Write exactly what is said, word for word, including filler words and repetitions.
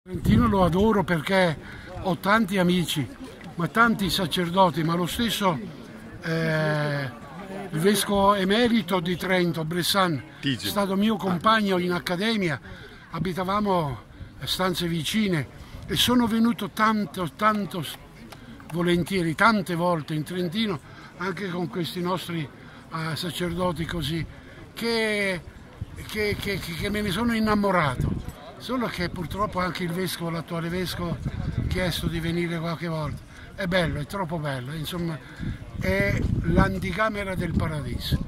Trentino lo adoro perché ho tanti amici, ma tanti sacerdoti, ma lo stesso eh, il vescovo emerito di Trento, Bressan, è stato mio compagno in accademia, abitavamo a stanze vicine e sono venuto tanto, tanto volentieri, tante volte in Trentino, anche con questi nostri eh, sacerdoti così, che, che, che, che me ne sono innamorato. Solo che purtroppo anche il vescovo, l'attuale vescovo, ha chiesto di venire qualche volta. È bello, è troppo bello, insomma è l'anticamera del paradiso.